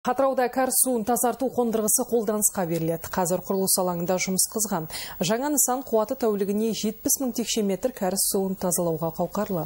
Атырауда кәріз суын тазарту қондырғысы қолданысқа беріледі. Қазір құрылыс алаңында жұмыс қызған. Жаңа нысан қуаты тәулігіне 70 мың текше метр кәріз суын тазалауға қауқарлы.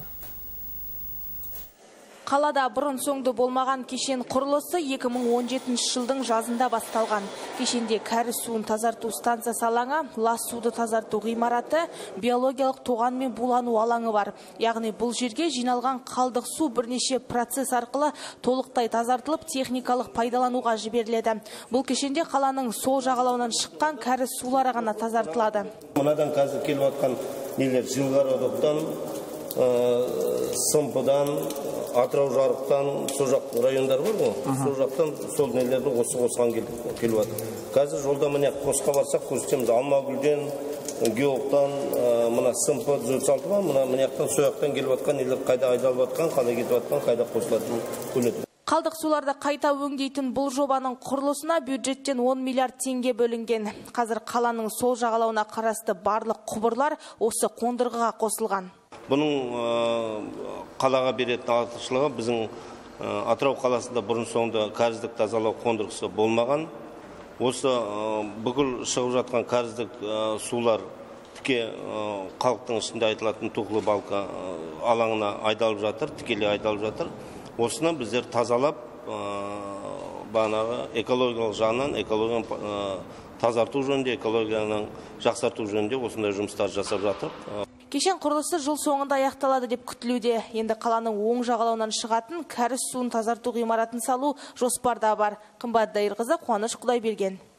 Қалада бұрын соңды болмаған кешен құрылысы 2017 жылдың жазында басталған. Кешенде кәріз суын тазарту станциясы алаңы, лас суды тазарту ғимараты, биологиялық тоған мен булану алаңы бар. Яғни бұл жерге жиналған қалдық су бірнеше процесс арқылы толықтай тазартылып, техникалық пайдалануға жіберіледі. Бұл кешенде қаланың сол жағалауынан шыққан кәріз сулары ғана тазартылады. Мұнадан қазір келіп жатқан нелер Жылғародоқтан, Сымпыдан, Атырау жарықтан, сол жақ райондар бар ғой, сол жақтан сол нелерді осыған келіп жатыр. Қазір жолда міне қосқа барсақ көрсетеміз, Алмагүлден, Геоқтан, мына Сымпы түзетсалты бар, мына сояқтан келіп жатқан нелер қайда айдалып жатқан, қайда кетіп жатқан, қайда қосылатын көрінеді. Қалдық суларды қайта өңдейтін бұл жобаның құрылысына бюджеттен 10 миллиард теңге бөлінген. Қазір қаланың сол жағалауына қарасты барлық құбырлар осы қондырғыға қосылған. Бұның қалаға беретін артықшылығы біздің Атырау қаласында бұрын соңды кәріздік тазалау қондырғысы болмаған. Осы бүкіл шығып жатқан кәріздік сулар тіке халықтың ішінде айтылатын Тухлы Балка алаңына айдалып жатыр, тікелей айдалып жатыр. Осыны біздер тазалап, бағанағы экологиялық жағынан, экологияны тазарту жөнінде, экологияның жақсарту жөнінде осындай жұмыстар жасап жатыр. Кешен құрылысы жыл соңында аяқталады деп күтілуде. Енді қаланың оң жағалауынан шығатын кәріз суын тазарту ғимаратын салу жоспарда бар. Қымбат Дайырқызы, Қуаныш Құдайберген.